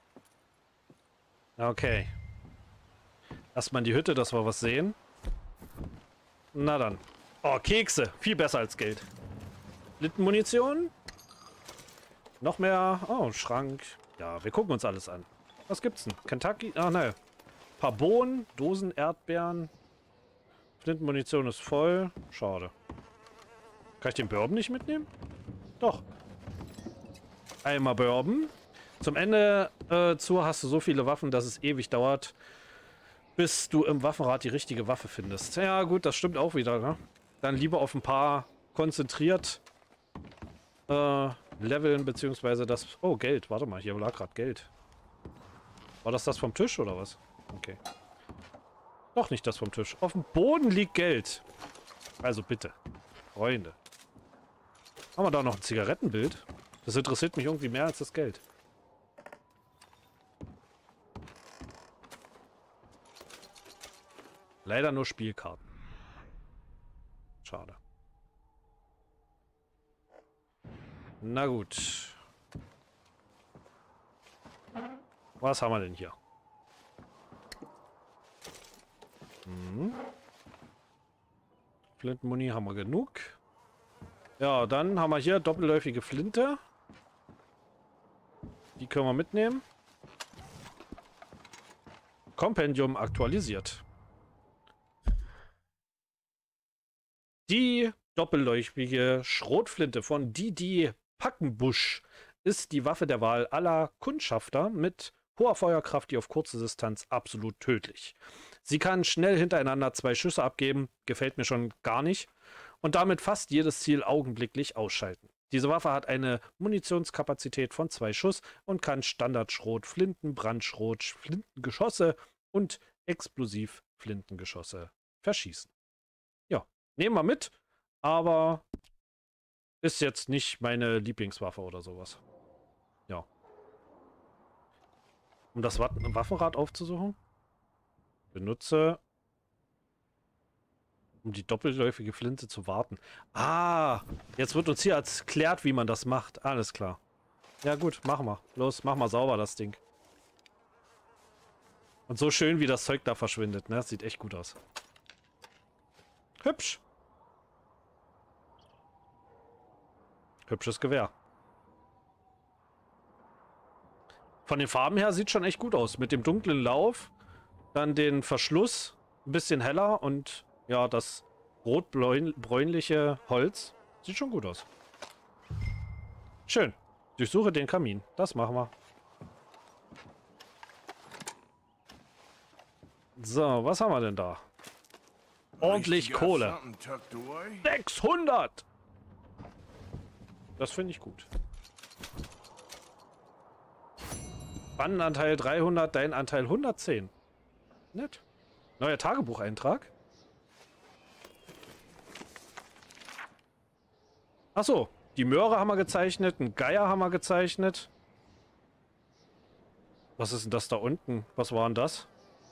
Okay. Erstmal in die Hütte, dass wir was sehen. Na dann. Oh, Kekse. Viel besser als Geld. Littenmunition. Noch mehr. Oh, ein Schrank. Ja, wir gucken uns alles an. Was gibt's denn? Kentucky? Ah, ne. Paar Bohnen, Dosen, Erdbeeren. Flintenmunition ist voll. Schade. Kann ich den Bourbon nicht mitnehmen? Doch. Einmal Bourbon. Zum Ende äh, zu hast du so viele Waffen, dass es ewig dauert, bis du im Waffenrad die richtige Waffe findest. Ja gut, das stimmt auch wieder, ne? Dann lieber auf ein paar konzentriert äh, leveln, beziehungsweise das... Oh, Geld. Warte mal, hier lag gerade Geld. War das das vom Tisch oder was? Okay. Doch nicht das vom Tisch. Auf dem Boden liegt Geld. Also bitte. Freunde. Haben wir da noch ein Zigarettenbild? Das interessiert mich irgendwie mehr als das Geld. Leider nur Spielkarten. Schade. Na gut. Was haben wir denn hier? Hm. Flintenmuni haben wir genug. Ja, dann haben wir hier doppelläufige Flinte. Die können wir mitnehmen. Kompendium aktualisiert. Die doppelläufige Schrotflinte von Didi Packenbusch ist die Waffe der Wahl aller Kundschafter mit hoher Feuerkraft, die auf kurze Distanz absolut tödlich. Sie kann schnell hintereinander zwei Schüsse abgeben, gefällt mir schon gar nicht, und damit fast jedes Ziel augenblicklich ausschalten. Diese Waffe hat eine Munitionskapazität von zwei Schuss und kann Standardschrot, Flinten, Brandschrot, Flintengeschosse und Explosivflintengeschosse verschießen. Ja, nehmen wir mit, aber ist jetzt nicht meine Lieblingswaffe oder sowas. Ja. Um das Waffenrad aufzusuchen, benutze, um die doppelläufige Flinte zu warten. Ah, jetzt wird uns hier erklärt, wie man das macht. Alles klar. Ja gut, machen wir. Los, mach mal sauber das Ding. Und so schön, wie das Zeug da verschwindet, ne? Sieht echt gut aus. Hübsch. Hübsches Gewehr. Von den Farben her sieht schon echt gut aus. Mit dem dunklen Lauf, dann den Verschluss, ein bisschen heller und ja, das rot-bräunliche Holz. Sieht schon gut aus. Schön. Durchsuche den Kamin. Das machen wir. So, was haben wir denn da? Ordentlich Kohle. sechshundert! Das finde ich gut. Bannenanteil dreihundert, dein Anteil hundertzehn. Nett. Neuer Tagebucheintrag. Achso, die Möhre haben wir gezeichnet, einen Geier haben wir gezeichnet. Was ist denn das da unten? Was war denn das?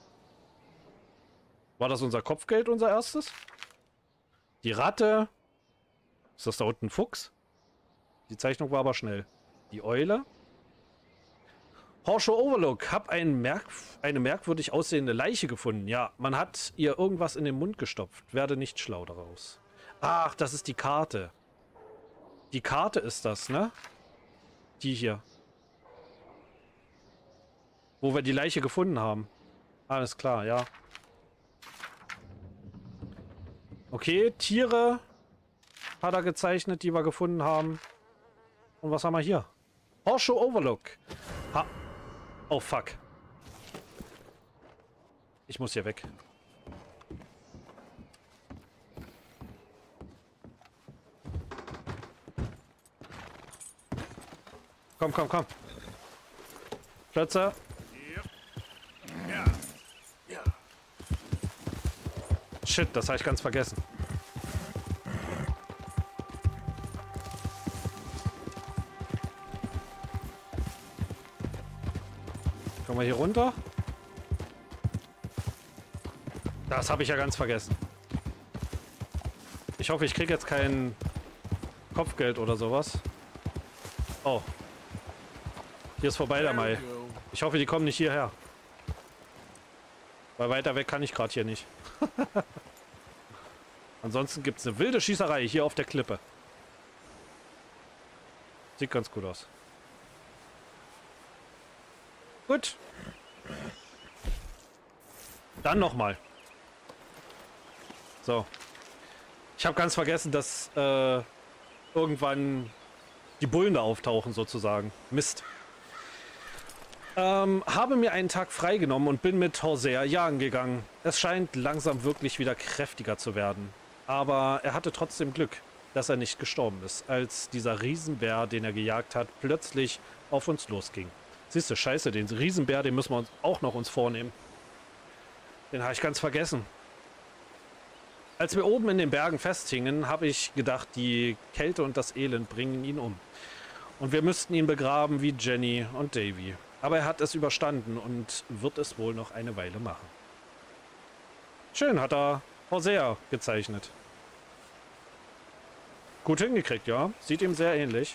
War das unser Kopfgeld, unser erstes? Die Ratte. Ist das da unten ein Fuchs? Die Zeichnung war aber schnell. Die Eule. Horseshoe Overlook. Hab ein Merk eine merkwürdig aussehende Leiche gefunden. Ja, man hat ihr irgendwas in den Mund gestopft. Werde nicht schlau daraus. Ach, das ist die Karte. Die Karte ist das, ne? Die hier. Wo wir die Leiche gefunden haben. Alles klar, ja. Okay, Tiere hat er gezeichnet, die wir gefunden haben. Und was haben wir hier? Horseshoe Overlook. Ha. Oh, fuck. Ich muss hier weg. Komm, komm, komm. Plötze. Shit, das habe ich ganz vergessen. Kommen wir hier runter? Das habe ich ja ganz vergessen. Ich hoffe, ich kriege jetzt kein Kopfgeld oder sowas. Oh. Hier ist vorbei der Mai. Ich hoffe, die kommen nicht hierher. Weil weiter weg kann ich gerade hier nicht. Ansonsten gibt es eine wilde Schießerei hier auf der Klippe. Sieht ganz gut aus. Gut. Dann nochmal. So. Ich habe ganz vergessen, dass äh, irgendwann die Bullen da auftauchen sozusagen. Mist. Ähm, habe mir einen Tag freigenommen und bin mit Hosea jagen gegangen. Es scheint langsam wirklich wieder kräftiger zu werden. Aber er hatte trotzdem Glück, dass er nicht gestorben ist, als dieser Riesenbär, den er gejagt hat, plötzlich auf uns losging. Siehst du, scheiße, den Riesenbär, den müssen wir uns auch noch uns vornehmen. Den habe ich ganz vergessen. Als wir oben in den Bergen festhingen, habe ich gedacht, die Kälte und das Elend bringen ihn um. Und wir müssten ihn begraben wie Jenny und Davy. Aber er hat es überstanden und wird es wohl noch eine Weile machen. Schön, hat er Hosea gezeichnet. Gut hingekriegt, ja. Sieht ihm sehr ähnlich.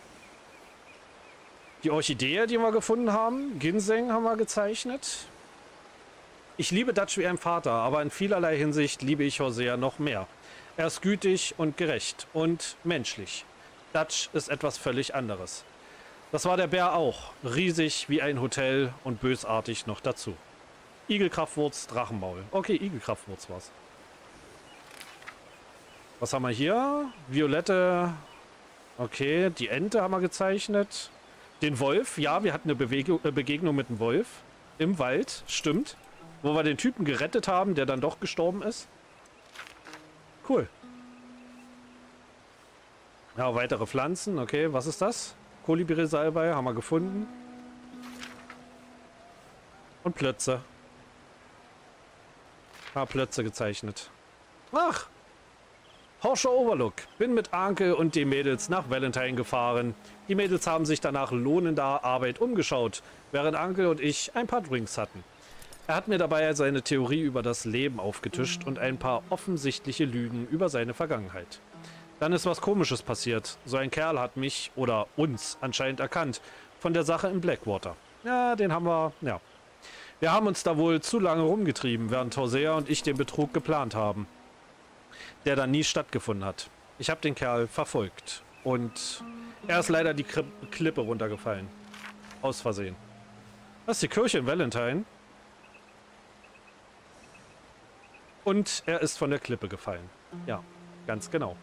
Die Orchidee, die wir gefunden haben, Ginseng haben wir gezeichnet. Ich liebe Dutch wie ein Vater, aber in vielerlei Hinsicht liebe ich Hosea noch mehr. Er ist gütig und gerecht und menschlich. Dutch ist etwas völlig anderes. Das war der Bär auch. Riesig wie ein Hotel und bösartig noch dazu. Igelkraftwurz, Drachenmaul. Okay, Igelkraftwurz war's. Was haben wir hier? Violette. Okay, die Ente haben wir gezeichnet. Den Wolf. Ja, wir hatten eine Bewegung, äh, Begegnung mit dem Wolf. Im Wald. Stimmt. Wo wir den Typen gerettet haben, der dann doch gestorben ist. Cool. Ja, weitere Pflanzen. Okay, was ist das? Kolibri-Salbei haben wir gefunden. Und Plötze. Ah, Plötze gezeichnet. Ach! Horscher Overlook. Bin mit Anke und den Mädels nach Valentine gefahren. Die Mädels haben sich danach lohnender Arbeit umgeschaut, während Anke und ich ein paar Drinks hatten. Er hat mir dabei seine Theorie über das Leben aufgetischt und ein paar offensichtliche Lügen über seine Vergangenheit. Dann ist was Komisches passiert. So ein Kerl hat mich oder uns anscheinend erkannt von der Sache in Blackwater. Ja, den haben wir, ja. Wir haben uns da wohl zu lange rumgetrieben, während Hosea und ich den Betrug geplant haben, der dann nie stattgefunden hat. Ich habe den Kerl verfolgt und er ist leider die Kri- Klippe runtergefallen. Aus Versehen. Das ist die Kirche in Valentine. Und er ist von der Klippe gefallen. Ja, ganz genau.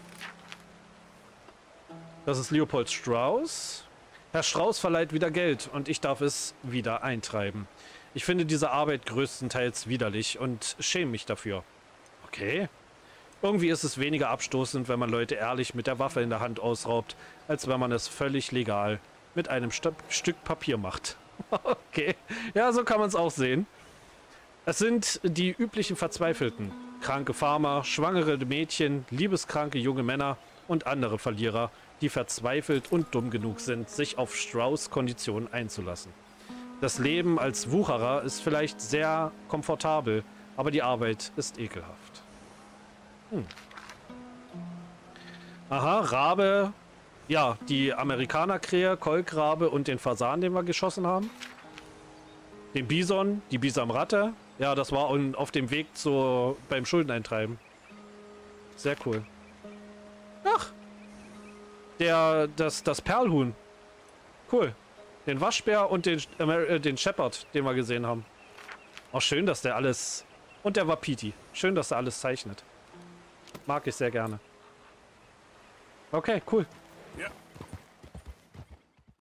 Das ist Leopold Strauss. Herr Strauss verleiht wieder Geld und ich darf es wieder eintreiben. Ich finde diese Arbeit größtenteils widerlich und schäme mich dafür. Okay. Irgendwie ist es weniger abstoßend, wenn man Leute ehrlich mit der Waffe in der Hand ausraubt, als wenn man es völlig legal mit einem St- Stück Papier macht. Okay. Ja, so kann man es auch sehen. Es sind die üblichen Verzweifelten. Kranke Farmer, schwangere Mädchen, liebeskranke junge Männer und andere Verlierer, die verzweifelt und dumm genug sind, sich auf Strauss' Konditionen einzulassen. Das Leben als Wucherer ist vielleicht sehr komfortabel, aber die Arbeit ist ekelhaft. Hm. Aha, Rabe. Ja, die Amerikanerkrähe, Kolkrabe und den Fasan, den wir geschossen haben. Den Bison, die Bisamratte. Ja, das war auf dem Weg zu, beim Schuldeneintreiben. Sehr cool. Ach. Der, das, das Perlhuhn. Cool. Den Waschbär und den, äh, den Shepherd, den wir gesehen haben. Auch schön, dass der alles... Und der Wapiti. Schön, dass er alles zeichnet. Mag ich sehr gerne. Okay, cool. Ja.